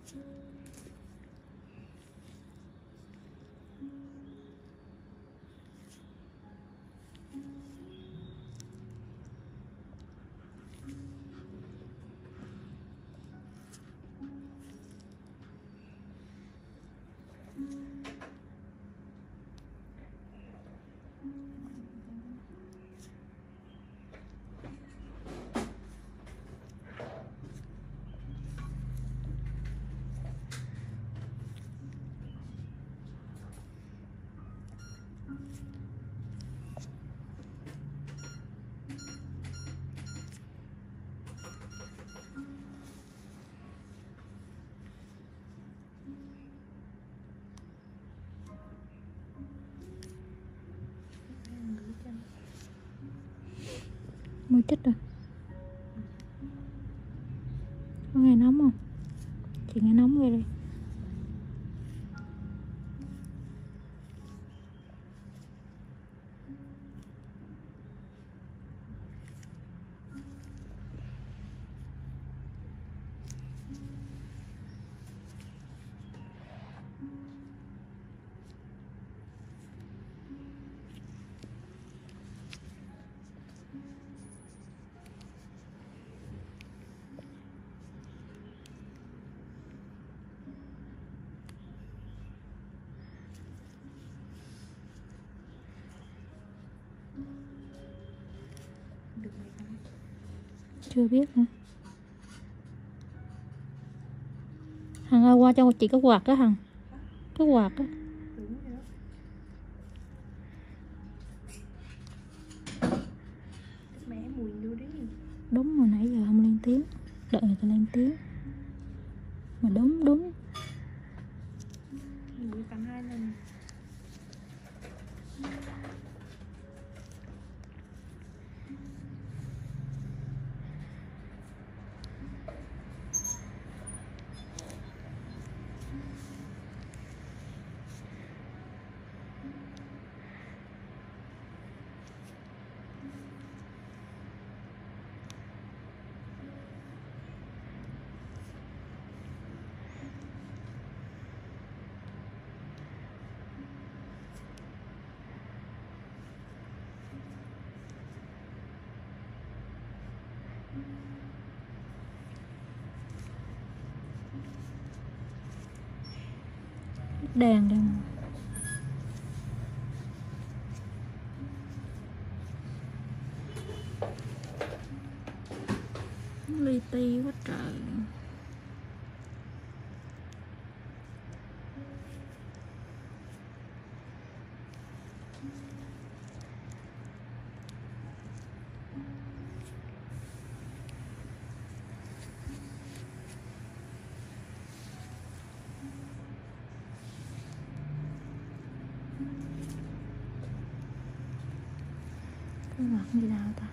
Mùi chết rồi. Có nghe nóng không? Chị nghe nóng ghê đi. Chưa biết nữa. Hằng ơi, qua cho chị cái quạt đó Hằng. Cái quạt á. Đúng mà nãy giờ không lên tiếng. Đợi người ta lên tiếng. Mà đúng. Mũi cắn 2 lần. Đèn đây mà. Li ti quá trời. Cái mặt gì nào ta?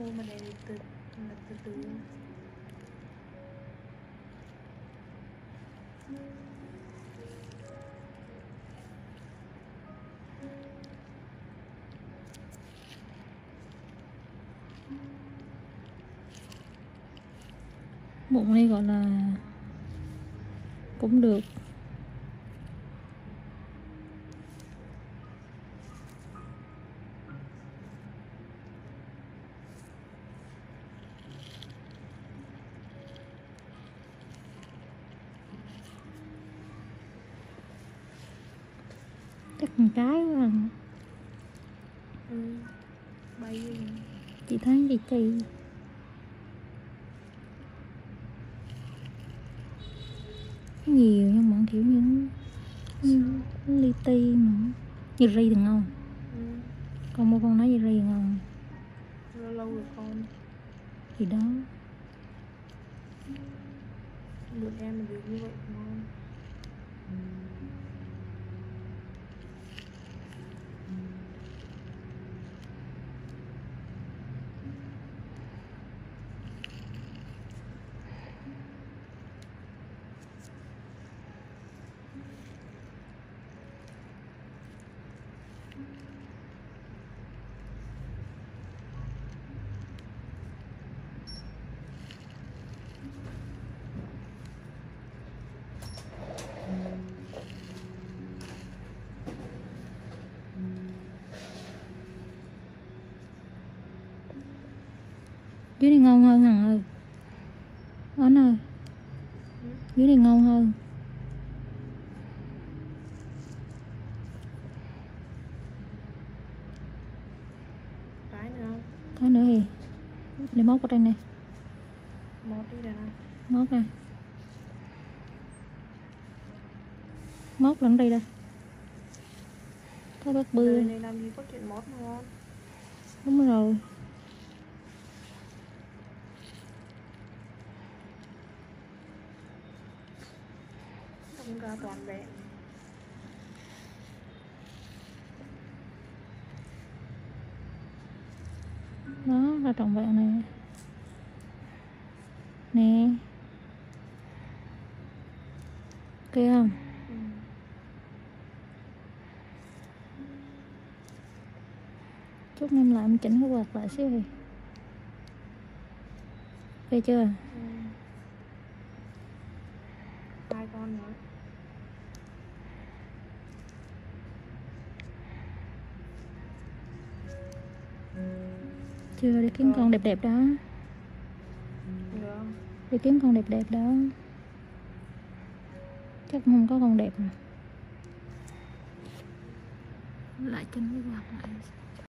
Cô mà này từ từ bụng này gọi là cũng được. Chắc con trái quá à. Bay đi. Chị thấy chị nhiều nhưng mà kiểu như li ti mà như ri thì ngon. Con mua con nói như ri ngon. Lâu rồi con. Thì đó. Được em mà được như vậy ngon. Dưới này ngon hơn Hằng ơi. Anh ơi, dưới này ngon hơn. Cái nữa không? Có nữa thì để móc ở đây nè. Móc đi đây nè. Móc ra. Móc lẫn đây đây. Có bát bưa. Này làm gì có chuyện mót ngon. Đúng rồi. Không ra toàn vẹn. Đó là trọn vẹn này. Nè. Ok không? Chút em lại em chỉnh cái quạt lại xíu thì. Ok chưa? Hai con nữa. Chưa, đi kiếm con đẹp đẹp đó. Được. Đi kiếm con đẹp đẹp đó. Chắc không có con đẹp mà. Lại chỉnh cái quạt lại.